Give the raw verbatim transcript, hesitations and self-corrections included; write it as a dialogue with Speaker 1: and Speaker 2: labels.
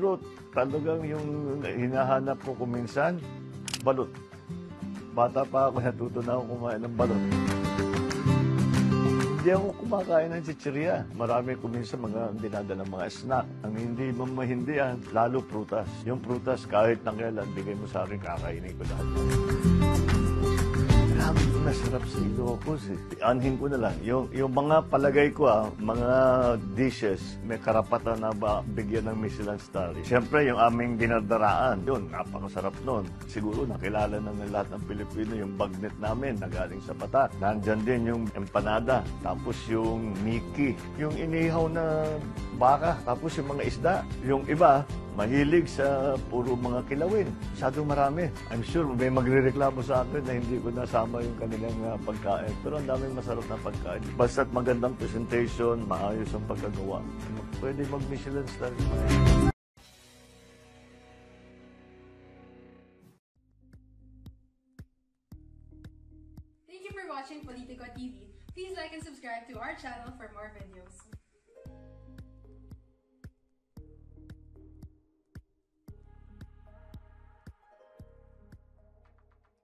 Speaker 1: Siguro talagang yung hinahanap ko kuminsan, balot. Bata pa ako, natuto na ako kumain ng balot. Hindi ako kumakain ng chichirya. Marami ko minsan mga dinadalang mga snack. Ang hindi mo mahindihan, lalo prutas. Yung prutas, kahit nang kailan, bigay mo sa akin, kakainin ko lahat. Grabe yung masarap sa Ilocos eh. Anhin ko na lang. Yung, yung mga palagay ko ah, mga dishes, may karapatan na ba bigyan ng Michelin star. Siyempre, yung aming dinardaraan, yun, napakasarap nun. Siguro nakilala na ng lahat ng Pilipino yung bagnet namin na galing sa Batat. Nandyan din yung empanada, tapos yung Mickey, yung inihaw na baka, tapos yung mga isda. Yung iba, mahilig sa puro mga kilawin. Masyadong marami. I'm sure may magrereklamo sa akin na hindi ko nasama yung kanilang uh, pagkain. Pero ang daming masarap na pagkain. Basta't magandang presentation, maayos ang pagkagawa. Pwede mag-Michelin star.
Speaker 2: Thank you for watching Politico T V. Please like and subscribe to our channel for more videos.